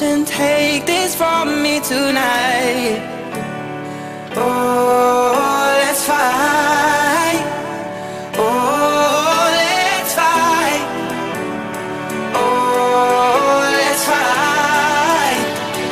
mission. Take this from me tonight. Oh, let's fight. Oh, let's fight. Oh, let's fight.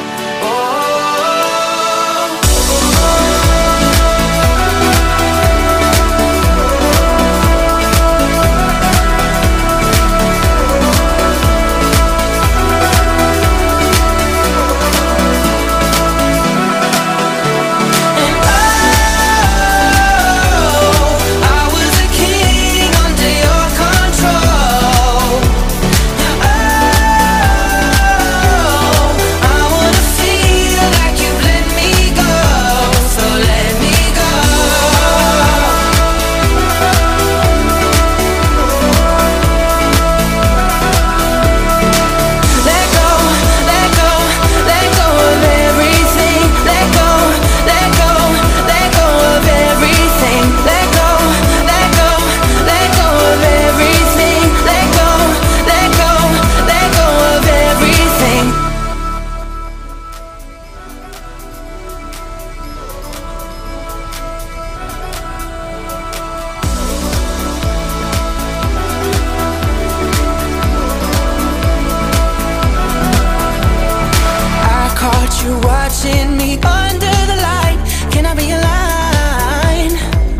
You're watching me under the light. Can I be a line?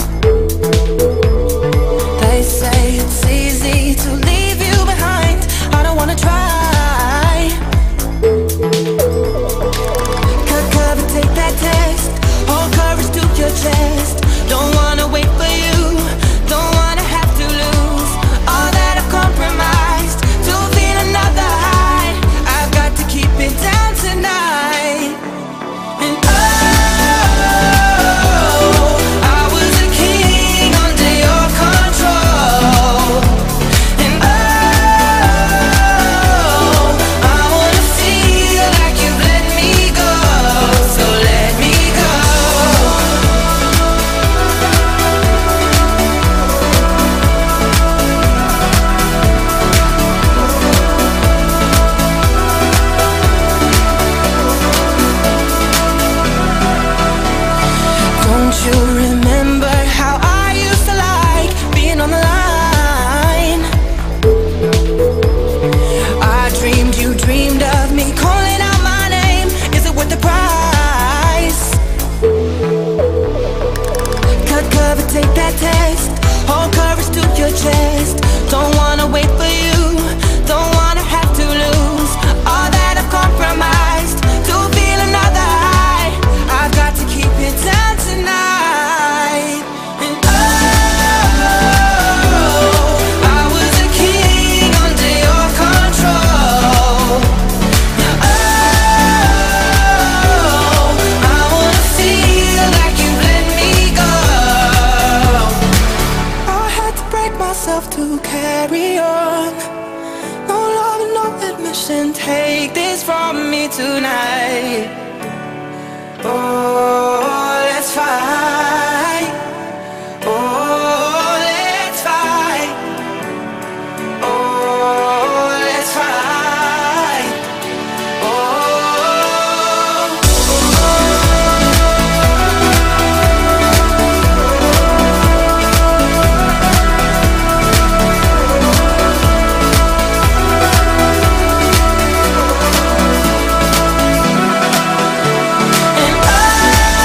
They say it's easy to leave you behind. I don't wanna try. Cut cover, take that test. Hold courage to your chest. Don't wanna wait for you. Don't wanna have to lose all that I've compromised to feel another high. I've got to keep it down tonight. You remember how I used to like being on the line? I dreamed you dreamed of me calling out my name. Is it worth the price? Cut cover, take that test. Hold courage to your chest. Don't wanna wait for you. Don't wanna have to lose all that I've compromised to feel another high. I've got to keep it down tonight. To carry on, no love, no admission. Take this from me tonight. Oh, let's fight. Oh, let's fight. Oh, let's fight. And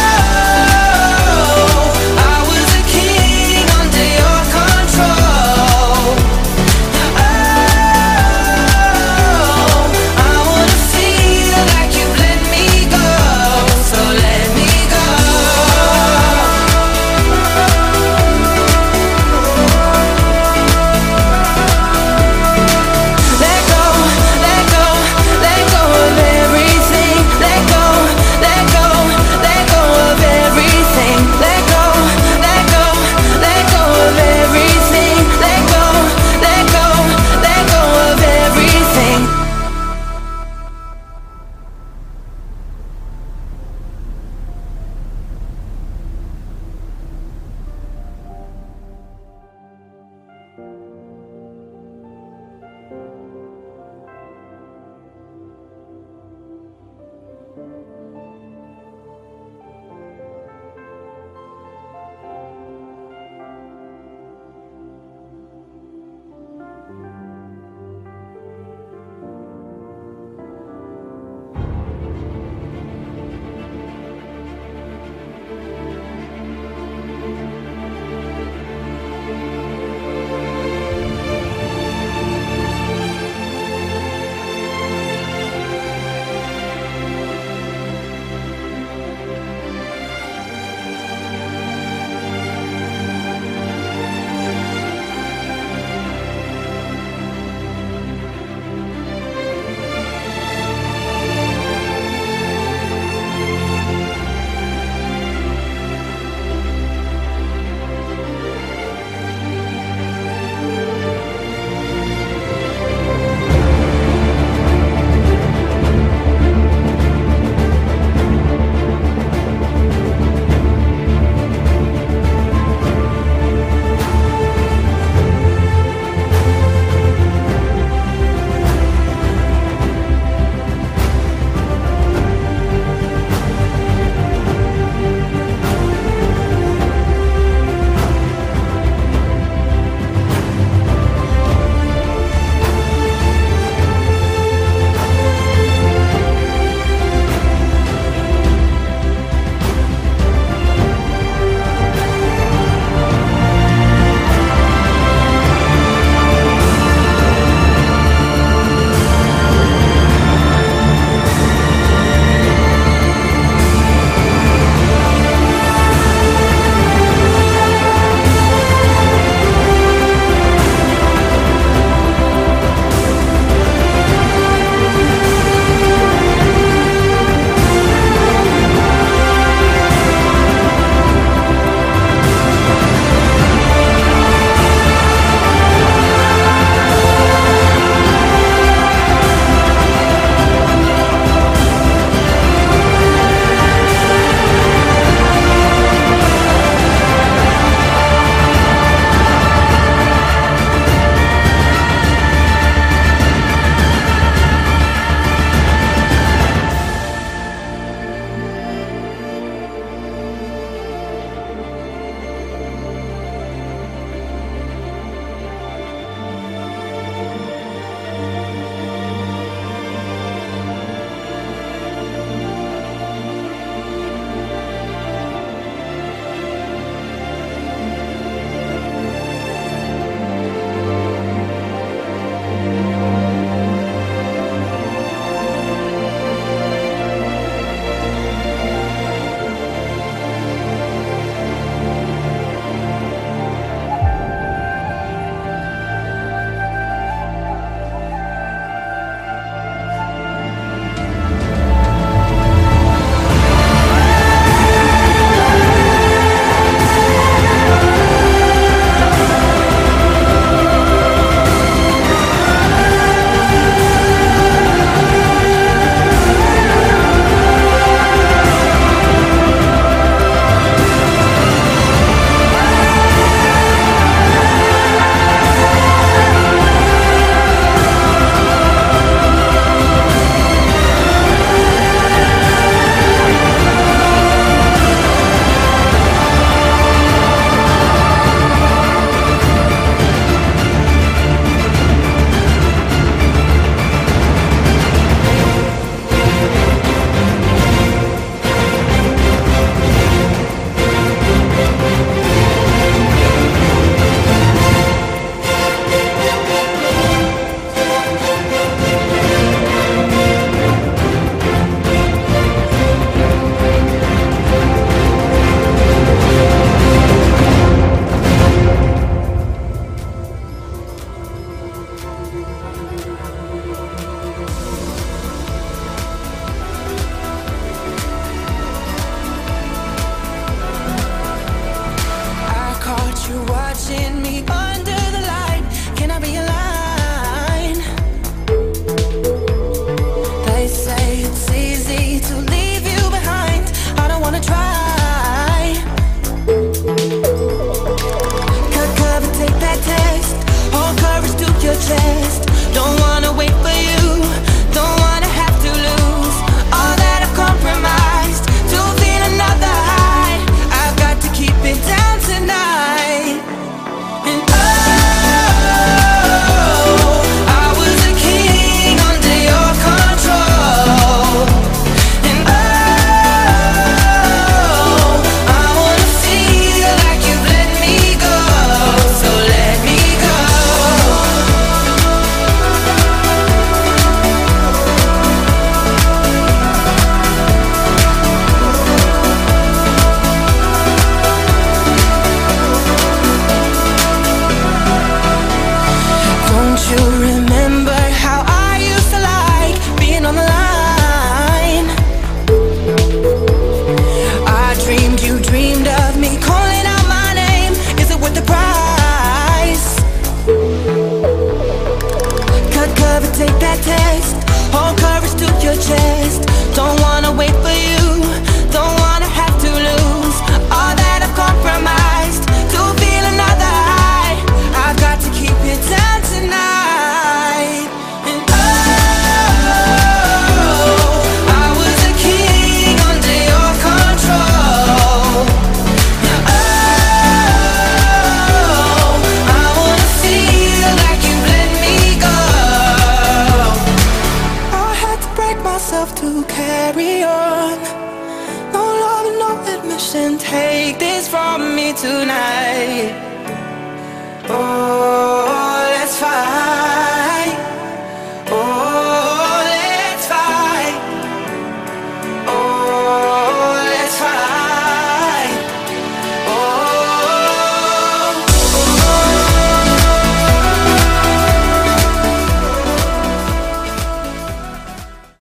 carry on. No love, no admission. Take this from me tonight. Oh, let's fight.